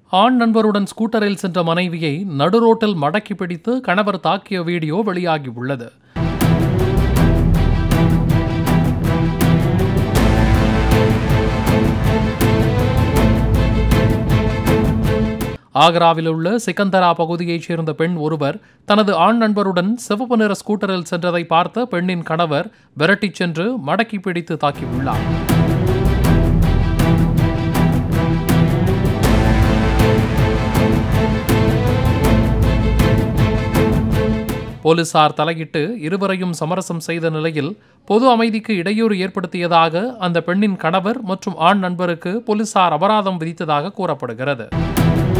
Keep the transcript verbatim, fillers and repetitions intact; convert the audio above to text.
ஆண் நண்பருடன் ஸ்கூட்டரில் சென்ற மனைவியை நடுரோட்டில் மடக்கி பிடித்து கணவர் தாக்கிய வீடியோ வெளியாகியுள்ளது. ஆக்ராவில் உள்ள சிக்கந்தரா பகுதியைச் சேர்ந்த பெண் ஒருவர் தனது ஆண் நண்பருடன் சிவப்பு நிற ஸ்கூட்டரில் சென்றதை பார்த்த பெண்ணின் கணவர் விரட்டிச் சென்று மடக்கி பிடித்து தாக்கியுள்ளார். போலீசார் தலையிட்டு இருவரையும் சமரசம் செய்த நிலையில் பொது அமைதிக்கு இடையூறு ஏற்படுத்தியதாக அந்த பெண்ணின் கணவர் மற்றும் ஆண் நண்பருக்கு போலீசார் அபராதம் விதித்ததாக கூறப்படுகிறது.